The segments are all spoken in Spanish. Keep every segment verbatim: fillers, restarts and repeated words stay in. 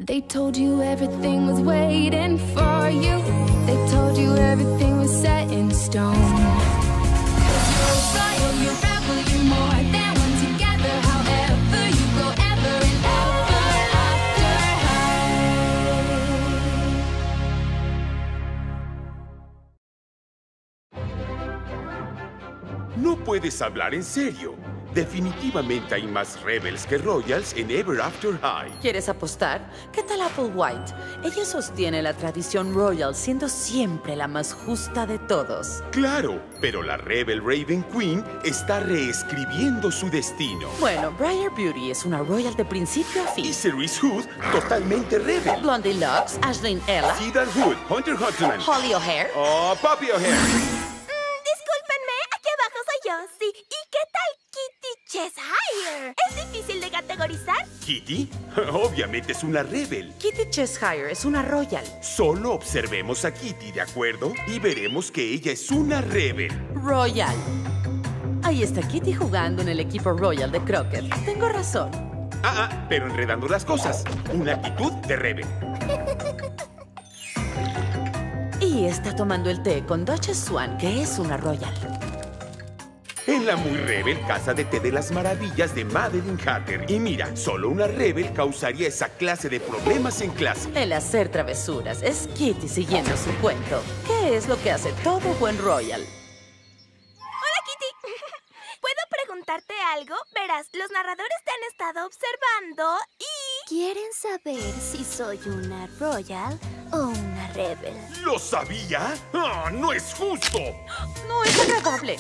They told you everything was waiting for you. They told you everything was set in stone. 'Cause you're royal, you're rebel, you're more than one together. However you go, ever and ever after high. No puedes hablar en serio. Definitivamente hay más Rebels que Royals en Ever After High. ¿Quieres apostar? ¿Qué tal Applewhite? Ella sostiene la tradición Royal siendo siempre la más justa de todos. Claro, pero la Rebel Raven Queen está reescribiendo su destino. Bueno, Briar Beauty es una Royal de principio a fin. Y Cerise Hood, totalmente Rebel. Blondie Lux, Ashlyn Ella, Cedar Hood, Hunter Hutton, Holly O'Hare. Oh, Poppy O'Hare. Mm, discúlpenme, aquí abajo soy yo, sí. ¿Y qué tal Kitty Cheshire? ¿Es difícil de categorizar? ¿Kitty? Obviamente es una Rebel. Kitty Cheshire es una Royal. Solo observemos a Kitty, ¿de acuerdo? Y veremos que ella es una Rebel. Royal. Ahí está Kitty jugando en el equipo Royal de Crockett. Tengo razón. Ah, ah, pero enredando las cosas. Una actitud de Rebel. Y está tomando el té con Duchess Swan, que es una Royal. En la muy Rebel Casa de Té de las Maravillas de Madeline Hatter. Y mira, solo una Rebel causaría esa clase de problemas en clase. El hacer travesuras es Kitty siguiendo su cuento. ¿Qué es lo que hace todo buen Royal? Hola, Kitty. ¿Puedo preguntarte algo? Verás, los narradores te han estado observando y... ¿Quieren saber si soy una Royal o una Rebel? ¿Lo sabía? ¡Ah, no es justo! No es agradable.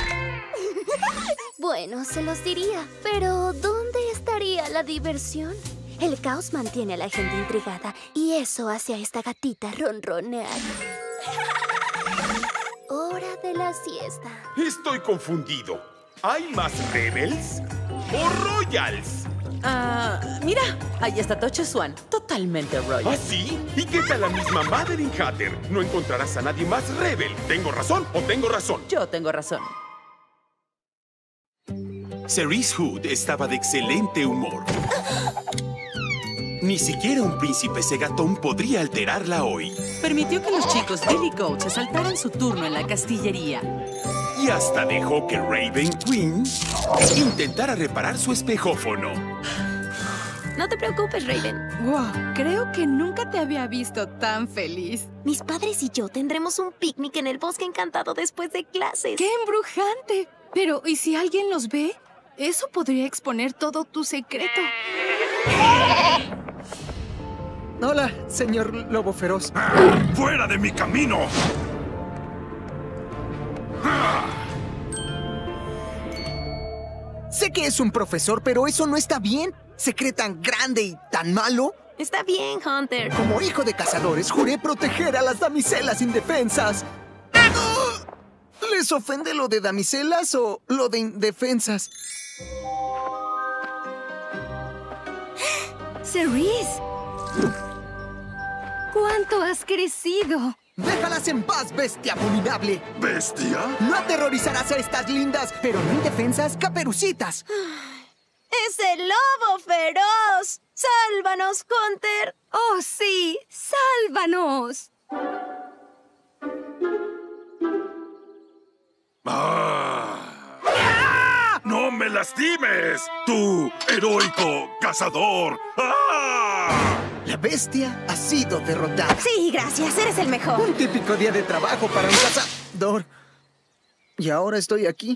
Bueno, se los diría, pero ¿dónde estaría la diversión? El caos mantiene a la gente intrigada y eso hace a esta gatita ronronear. Hora de la siesta. Estoy confundido. ¿Hay más Rebels o Royals? Ah, mira, ahí está Duchess Swan, totalmente Royal. ¿Ah, sí? ¿Y qué tal la misma Madeline Hatter? No encontrarás a nadie más Rebel. ¿Tengo razón o tengo razón? Yo tengo razón. Cerise Hood estaba de excelente humor. Ni siquiera un príncipe segatón podría alterarla hoy. Permitió que los chicos Billy Goat se saltaran su turno en la castillería. Y hasta dejó que Raven Queen intentara reparar su espejófono. No te preocupes, Raven. Wow, creo que nunca te había visto tan feliz. Mis padres y yo tendremos un picnic en el bosque encantado después de clases. ¡Qué embrujante! Pero, ¿y si alguien los ve? Eso podría exponer todo tu secreto. Hola, señor Lobo Feroz. ¡Ah! ¡Fuera de mi camino! ¡Ah! Sé que es un profesor, pero eso no está bien. ¿Se cree tan grande y tan malo? Está bien, Hunter. Como hijo de cazadores, juré proteger a las damiselas indefensas. ¿Les ofende lo de damiselas o lo de indefensas? Cerise, ¿cuánto has crecido? ¡Déjalas en paz, bestia abominable! ¿Bestia? No aterrorizarás a estas lindas, pero no indefensas, caperucitas. ¡Es el lobo feroz! ¡Sálvanos, Hunter! ¡Oh, sí! ¡Sálvanos! ¡Ah! ¡No me lastimes! ¡Tú, heroico cazador! ¡Ah! La bestia ha sido derrotada. Sí, gracias. Eres el mejor. Un típico día de trabajo para un cazador. Y ahora estoy aquí.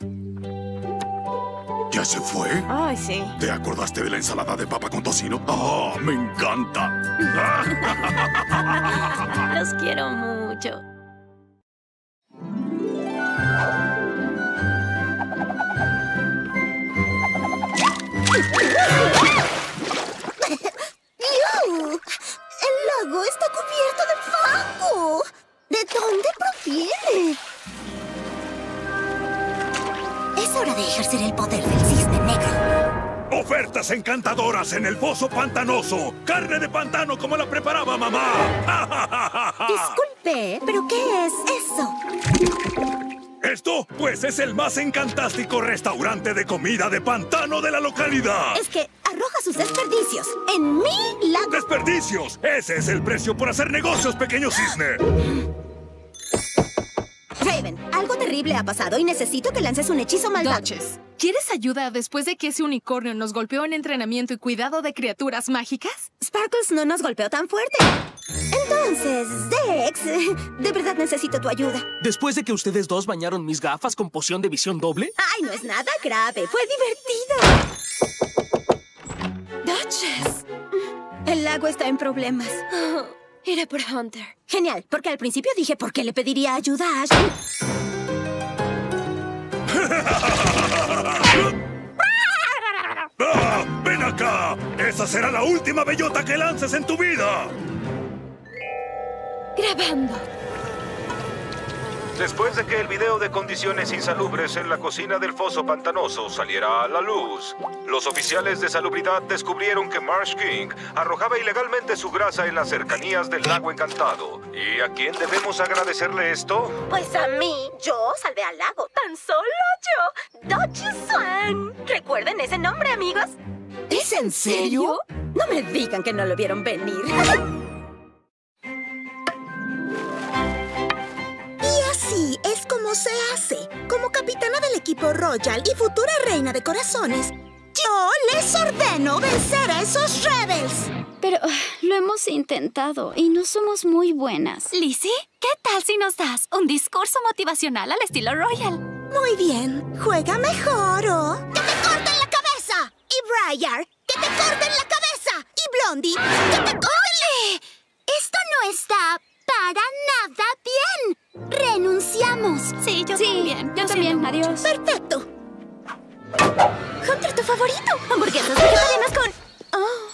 ¿Ya se fue? Ay, sí. ¿Te acordaste de la ensalada de papa con tocino? ¡Ah, me encanta! Los quiero mucho. ¡Ew! ¡El lago está cubierto de fango! ¿De dónde proviene? Es hora de ejercer el poder del cisne negro. ¡Ofertas encantadoras en el pozo pantanoso! ¡Carne de pantano como la preparaba mamá! Disculpe, ¿pero qué es eso? ¿Esto? Pues es el más encantástico restaurante de comida de pantano de la localidad. Es que arroja sus sus desperdicios en mi lago. ¡Desperdicios! Ese es el precio por hacer negocios, pequeño cisne. Raven, algo terrible ha pasado y necesito que lances un hechizo malvado. Duchess, ¿quieres ayuda después de que ese unicornio nos golpeó en entrenamiento y cuidado de criaturas mágicas? Sparkles no nos golpeó tan fuerte. Entonces, Dex, de verdad necesito tu ayuda. ¿Después de que ustedes dos bañaron mis gafas con poción de visión doble? Ay, no es nada grave. Fue divertido. Duchess. El lago está en problemas. Oh, iré por Hunter. Genial, porque al principio dije por qué le pediría ayuda a Ashley. ¡Ah! ¡Ven acá! ¡Esa será la última bellota que lances en tu vida! Grabando. Después de que el video de condiciones insalubres en la cocina del foso pantanoso saliera a la luz, los oficiales de salubridad descubrieron que Marsh King arrojaba ilegalmente su grasa en las cercanías del lago encantado. ¿Y a quién debemos agradecerle esto? Pues a mí. Yo salvé al lago. Tan solo yo. Duchess Swan. ¿Recuerden ese nombre, amigos? ¿Es en serio? No me digan que no lo vieron venir. Así es como se hace. Como capitana del equipo Royal y futura reina de corazones, yo les ordeno vencer a esos rebels. Pero uh, lo hemos intentado y no somos muy buenas. Lizzie, ¿qué tal si nos das un discurso motivacional al estilo Royal? Muy bien. Juega mejor o... ¡Que te corten la cabeza! Y Briar, ¡que te corten la cabeza! Y Blondie, ¡que te corten la... Esto no está para nada bien. ¡Renunciamos! Sí, yo sí, también. Yo también. Adiós. ¡Perfecto! Hunter, tu favorito. Hamburguesas vegetarianas con... Oh.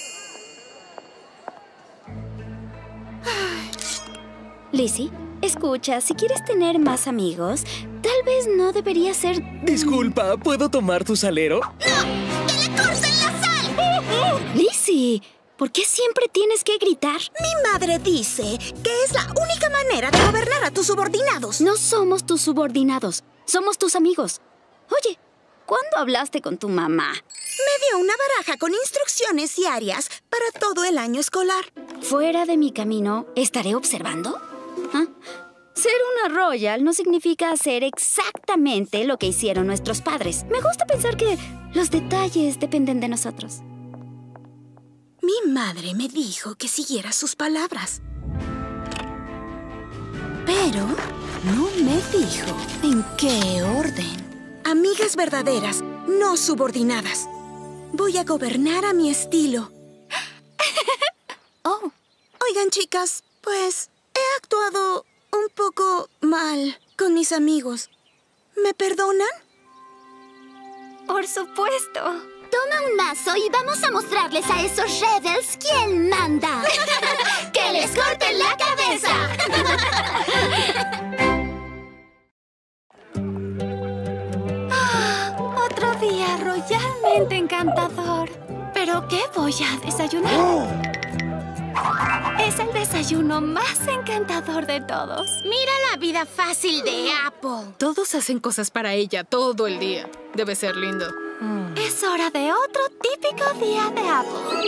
Lizzie, escucha, si quieres tener más amigos, tal vez no debería ser... Disculpa, ¿puedo tomar tu salero? ¡No! ¡Que le corten la sal! Lizzie, ¿por qué siempre tienes que gritar? Mi madre dice que es la única manera de gobernar a tus subordinados. No somos tus subordinados, somos tus amigos. Oye, ¿cuándo hablaste con tu mamá? Me dio una baraja con instrucciones diarias para todo el año escolar. Fuera de mi camino, ¿estaré observando? ¿Ah? Ser una Royal no significa hacer exactamente lo que hicieron nuestros padres. Me gusta pensar que los detalles dependen de nosotros. Mi madre me dijo que siguiera sus palabras. Pero no me dijo en qué orden. Amigas verdaderas, no subordinadas. Voy a gobernar a mi estilo. Oh. Oigan, chicas, pues he actuado un poco mal con mis amigos. ¿Me perdonan? Por supuesto. Toma un mazo y vamos a mostrarles a esos rebels quién manda. ¡Que les corten la cabeza! Ah, otro día royalmente encantador. ¿Pero qué voy a desayunar? Oh. Es el desayuno más encantador de todos. Mira la vida fácil de Apple. Todos hacen cosas para ella todo el día. Debe ser lindo. Mm. Es hora de otro típico día de Apple.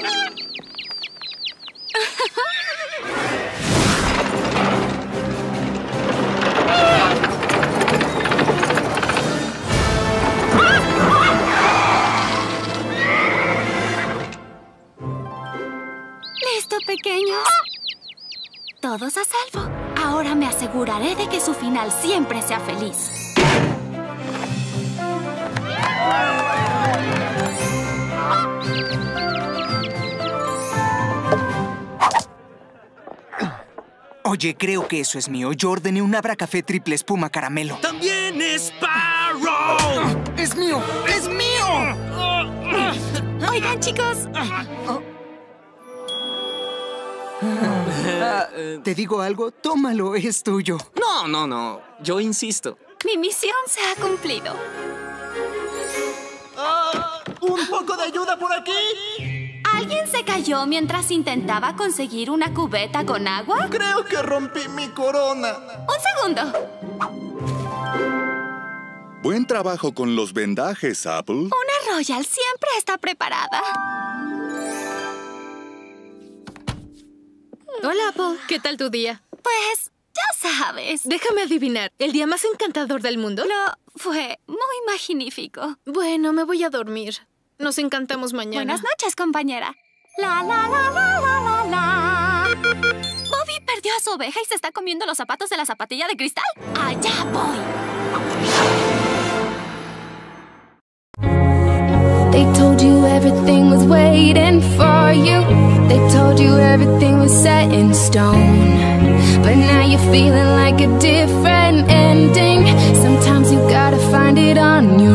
¿Listo, pequeños? Todos a salvo. Ahora me aseguraré de que su final siempre sea feliz. Oye, creo que eso es mío. Yo ordené un Abra Café triple espuma caramelo. ¡También es Sparrow! ¡Es mío! ¡Es mío! Oigan, chicos. Oh. Ah, ¿te digo algo? Tómalo, es tuyo. No, no, no. Yo insisto. Mi misión se ha cumplido. Uh, ¿Un poco de ayuda por aquí? ¿Alguien se cayó mientras intentaba conseguir una cubeta con agua? Creo que rompí mi corona. Un segundo. Buen trabajo con los vendajes, Apple. Una Royal siempre está preparada. Hola, Apple. ¿Qué tal tu día? Pues, ya sabes. Déjame adivinar. ¿El día más encantador del mundo? Lo fue muy magnífico. Bueno, me voy a dormir. Nos encantamos mañana. Buenas noches, compañera. La, la, la, la, la, la, la. Bobby perdió a su oveja y se está comiendo los zapatos de la zapatilla de cristal. ¡Allá voy! They told you everything was waiting for you. They told you everything was set in stone. But now you're feeling like a different ending. Sometimes you gotta find it on your